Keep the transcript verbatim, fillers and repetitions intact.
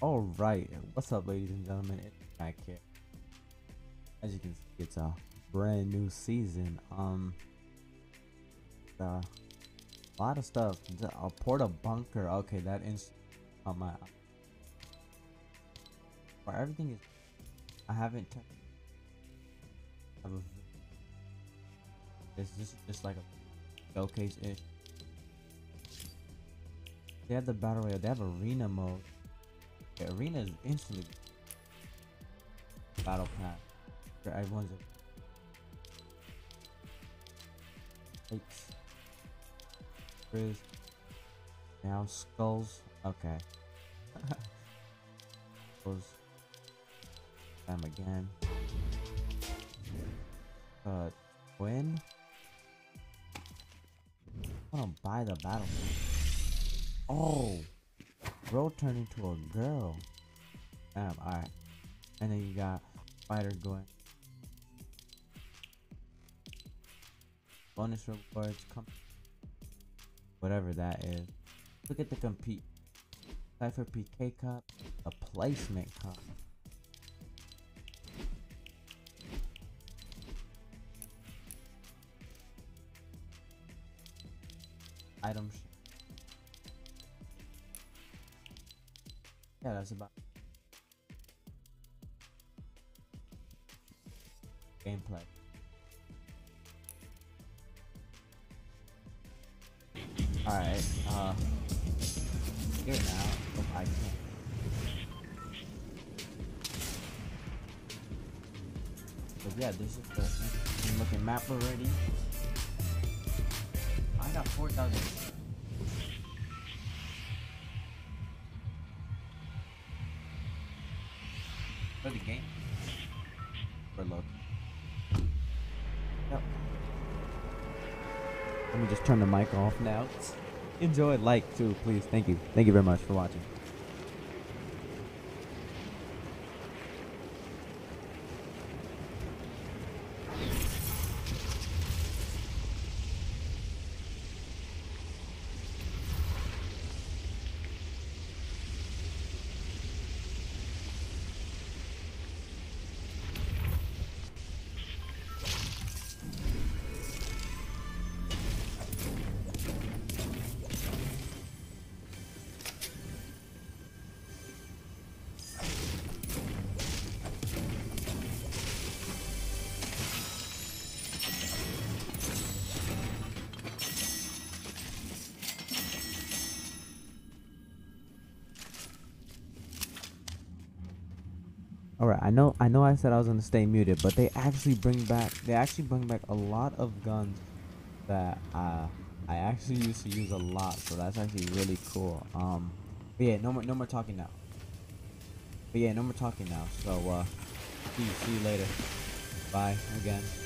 All right, what's up, ladies and gentlemen? It's back here. As you can see, it's a brand new season. Um, uh, a lot of stuff. A porta bunker. Okay, that is on my. For everything is, I haven't. T have a, it's just just like a showcase ish. They have the battle royale. They have arena mode. The arena is instantly battle pass for everyone's Eights. Frizz. Now skulls. Okay. Skulls. Time again. Uh, twin. I wanna buy the battle pass. Oh. Bro turned into a girl. Damn, alright. And then you got fighter going. Bonus rewards, come whatever that is. Look at the compete. Cypher P K cup, a placement cup. Item sh Yeah, that's about gameplay. Alright, uh here now. Oh, I can't. But yeah, this is the interesting looking map already. I got four thousand. For the game. For look. Yep. Let me just turn the mic off now. Enjoy, like too, please. Thank you. Thank you very much for watching. Alright, I know I know I said I was gonna stay muted, but they actually bring back they actually bring back a lot of guns that uh I actually used to use a lot, so that's actually really cool. Um but yeah, no more no more talking now. But yeah, no more talking now. So uh see, see you later. Bye again.